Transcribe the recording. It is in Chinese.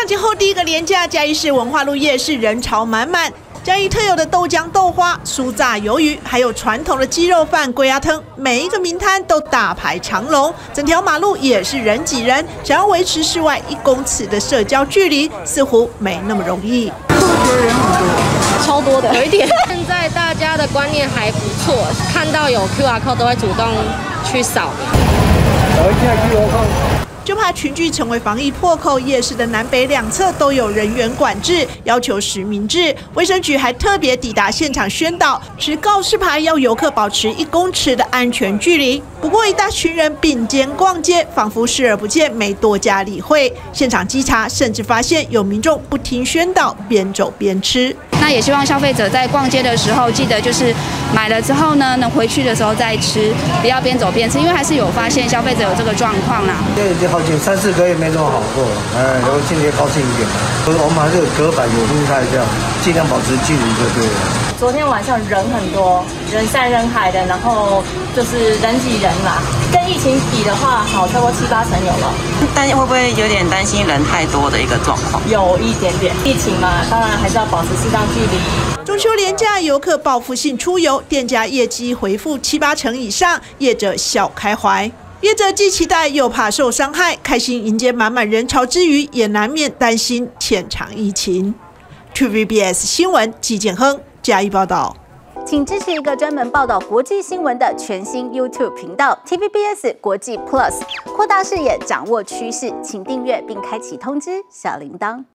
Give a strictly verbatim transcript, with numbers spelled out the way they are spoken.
假节后第一个连假，嘉义市文化路夜市人潮满满。嘉义特有的豆浆豆花、酥炸鱿鱼，还有传统的鸡肉饭、龟鸭汤，每一个名摊都大排长龙，整条马路也是人挤人。想要维持室外一公尺的社交距离，似乎没那么容易。 会不会觉得人很多？ 超多的，有一点。现在大家的观念还不错，看到有 Q R code 都会主动去扫描。 扫一下 Q R code。 就怕群聚成为防疫破口，夜市的南北两侧都有人员管制，要求实名制。卫生局还特别抵达现场宣导，持告示牌要游客保持一公尺的安全距离。不过，一大群人并肩逛街，仿佛视而不见，没多加理会。现场稽查，甚至发现有民众不听宣导，边走边吃。 那也希望消费者在逛街的时候，记得就是买了之后呢，能回去的时候再吃，不要边走边吃，因为还是有发现消费者有这个状况啦。 这已经好久三四个月没这么好过了，哎，然后今天高兴一点。我们还是有隔板有分开这样，尽量保持距离就对了。 昨天晚上人很多，人山人海的，然后就是人挤人啦。跟疫情比的话，好超过七八成有了。 但会不会有点担心人太多的一个状况？ 有一点点，疫情嘛，当然还是要保持适当距离。 中秋连假，游客报复性出游，店家业绩回复七八成以上，业者笑开怀。业者既期待又怕受伤害，开心迎接满满人潮之余，也难免担心欠场疫情。T V B S 新闻纪建亨嘉义报道。 请支持一个专门报道国际新闻的全新 YouTube 频道 T V B S 国际 Plus， 扩大视野，掌握趋势，请订阅并开启通知小铃铛。